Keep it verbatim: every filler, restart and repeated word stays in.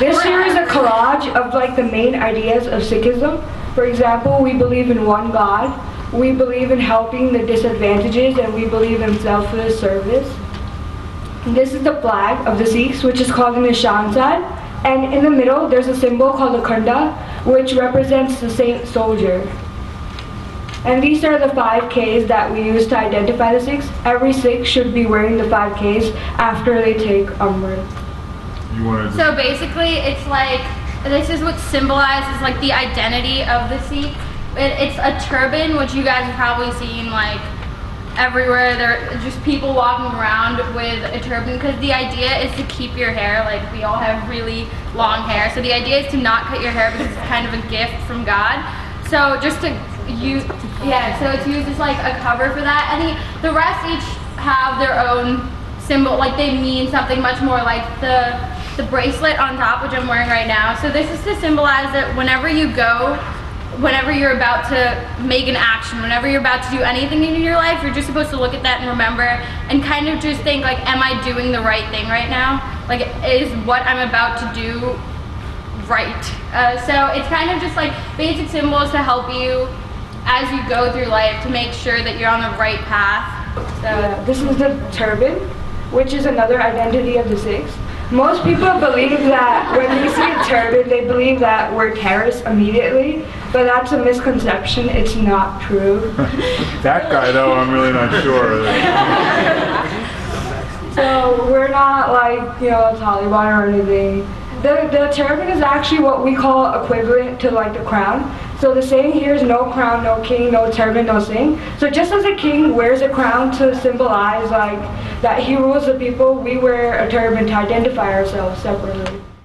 This here is a collage of like the main ideas of Sikhism. For example, we believe in one God, we believe in helping the disadvantages, and we believe in selfless service. This is the flag of the Sikhs, which is called the Nishan Sahib. And in the middle, there's a symbol called the Khanda, which represents the saint soldier. And these are the five Ks that we use to identify the Sikhs. Every Sikh should be wearing the five Ks after they take Amrit. You wanted so basically, it's like, this is what symbolizes like the identity of the Sikh. It, it's a turban, which you guys have probably seen like everywhere. There are just people walking around with a turban, because the idea is to keep your hair, like we all have really long hair. So the idea is to not cut your hair because it's kind of a gift from God. So just to you, yeah, so it's used as like a cover for that. And the, the rest each have their own symbol, like they mean something much more, like the, the bracelet on top, which I'm wearing right now. So this is to symbolize that whenever you go, whenever you're about to make an action, whenever you're about to do anything in your life, you're just supposed to look at that and remember and kind of just think like, am I doing the right thing right now? Like, is what I'm about to do right? Uh, so it's kind of just like basic symbols to help you as you go through life to make sure that you're on the right path. So yeah, this is the turban, which is another identity of the Sikhs. Most people believe that when they see a turban, they believe that we're terrorists immediately, but that's a misconception. It's not true. that guy though, I'm really not sure. So we're not like, you know, Taliban or anything. The, the turban is actually what we call equivalent to like the crown. So the saying here is no crown, no king, no turban, no Singh. So just as a king wears a crown to symbolize like that he rules the people, we wear a turban to identify ourselves separately.